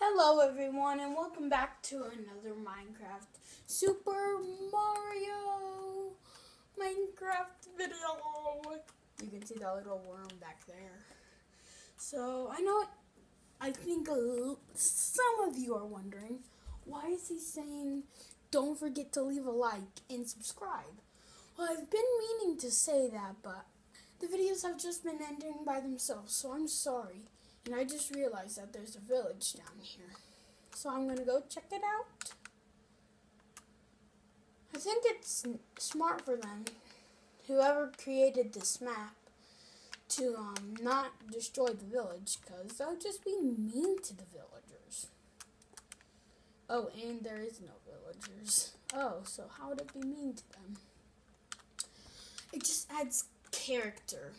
Hello everyone and welcome back to another Minecraft Super Mario Minecraft video. You can see that little worm back there. So I think some of you are wondering, why is he saying don't forget to leave a like and subscribe? Well, I've been meaning to say that, but the videos have just been ending by themselves, so I'm sorry. And I just realized that there's a village down here. So I'm going to go check it out. I think it's smart for them, whoever created this map, to not destroy the village, because that would just be mean to the villagers. Oh, and there is no villagers. Oh, so how would it be mean to them? It just adds character.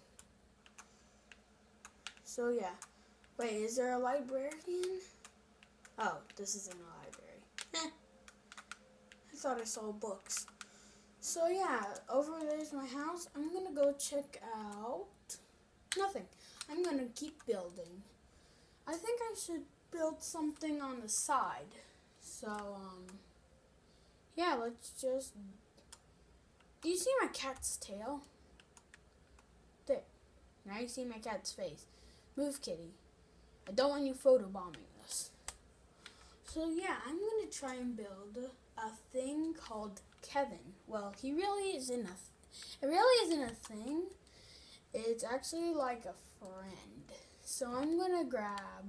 So yeah. Wait, is there a librarian? Oh, this isn't a library. I thought I saw books. So yeah, over there's my house. I'm gonna go check out nothing. I'm gonna keep building. I think I should build something on the side. So yeah, let's just. Do you see my cat's tail? There. Now you see my cat's face. Move, kitty. I don't want you photobombing this. So yeah, I'm going to try and build a thing called Kevin. Well, it really isn't a thing. It's actually like a friend. So I'm going to grab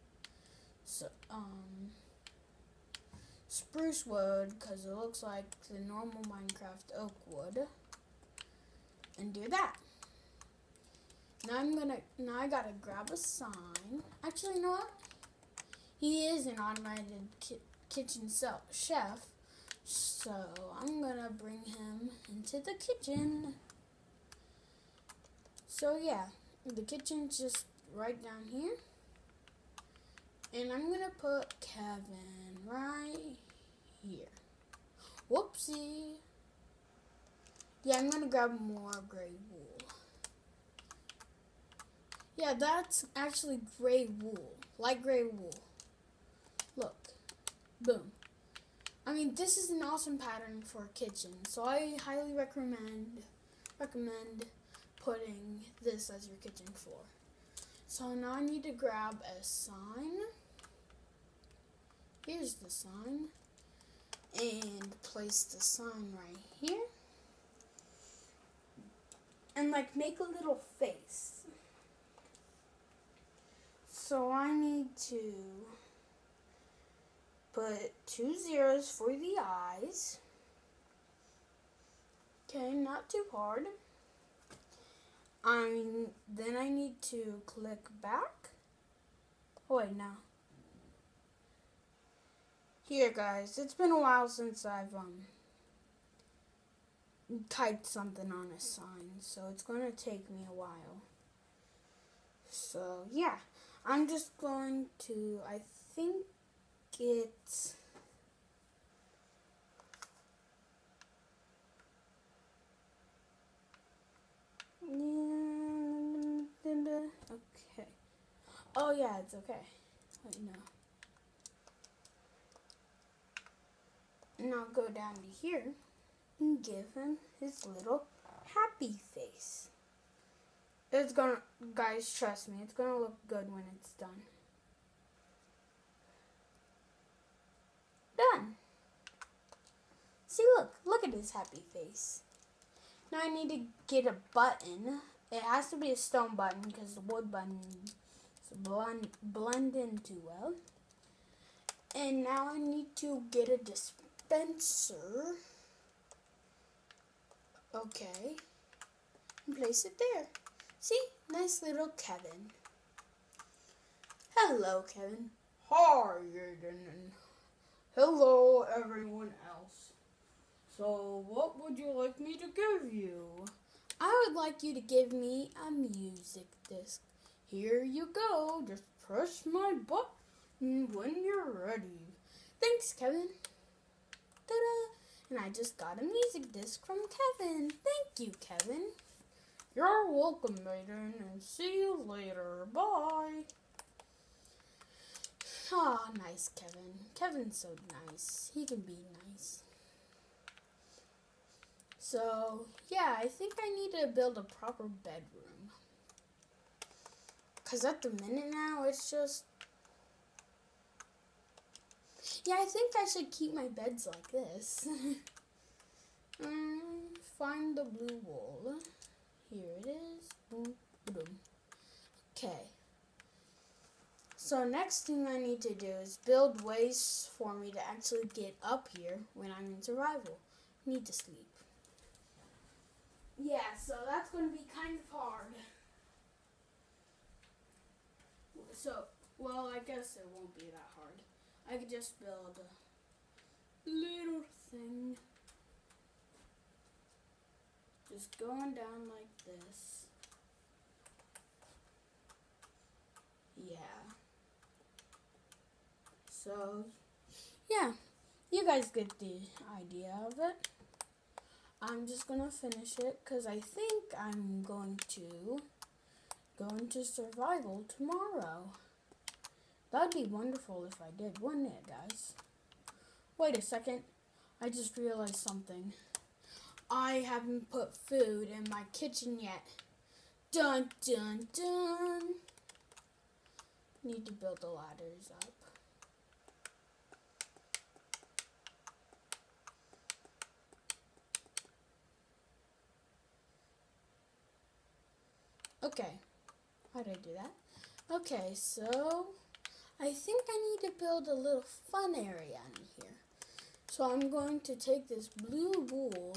spruce wood, because it looks like the normal Minecraft oak wood, and do that. Now I gotta grab a sign. Actually, you know what? He is an automated kitchen chef, so I'm gonna bring him into the kitchen. So yeah, the kitchen's just right down here, and I'm gonna put Kevin right here. Whoopsie. Yeah, I'm gonna grab more gray wool. Yeah, that's actually gray wool, light gray wool. Look, boom. I mean, this is an awesome pattern for a kitchen, so I highly recommend putting this as your kitchen floor. So now I need to grab a sign. Here's the sign, and place the sign right here, and like make a little face. So I need to put 2 zeros for the eyes. Okay, not too hard. Then I need to click back. Oh wait, no. Here guys, it's been a while since I've typed something on a sign, so it's gonna take me a while. So yeah, I'm just going to, I think it's okay. Oh yeah, it's okay. Wait, no. And I'll go down to here and give him his little happy face. It's gonna, guys, trust me, it's gonna look good when it's done. Done. See, look at his happy face. Now I need to get a button. It has to be a stone button because the wood button blend in too well. And now I need to get a dispenser. Okay. And place it there. See? Nice little Kevin. Hello, Kevin. Hi, Aiden. Hello, everyone else. So, what would you like me to give you? I would like you to give me a music disc. Here you go. Just press my button when you're ready. Thanks, Kevin. Ta-da! And I just got a music disc from Kevin. Thank you, Kevin. You're welcome, Aiden, and see you later. Bye. Oh, nice, Kevin. Kevin's so nice. He can be nice. So, yeah, I think I need to build a proper bedroom. Because at the minute now, it's just... Yeah, I think I should keep my beds like this. Find the blue wool. Here it is. Boom, boom. Okay. So next thing I need to do is build ways for me to actually get up here when I'm in survival. Need to sleep. Yeah, so that's going to be kind of hard. So, well, I guess it won't be that hard. I could just build a little thing. Just going down like this. Yeah. So, yeah. You guys get the idea of it. I'm just going to finish it because I think I'm going to go into survival tomorrow. That'd be wonderful if I did, wouldn't it, guys? Wait a second. I just realized something. I haven't put food in my kitchen yet. Dun, dun, dun. Need to build the ladders up. Okay. How did I do that? Okay, so I think I need to build a little fun area in here. So I'm going to take this blue wool.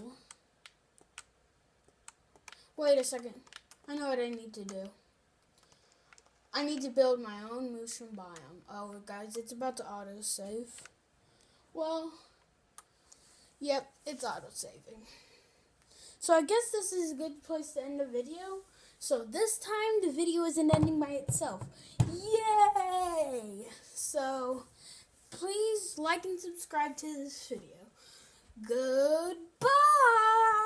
Wait a second. I know what I need to do. I need to build my own mushroom biome. Oh, guys, it's about to auto-save. Well, yep, it's auto-saving. So I guess this is a good place to end the video. So this time the video isn't ending by itself. Yay! So please like and subscribe to this video. Goodbye!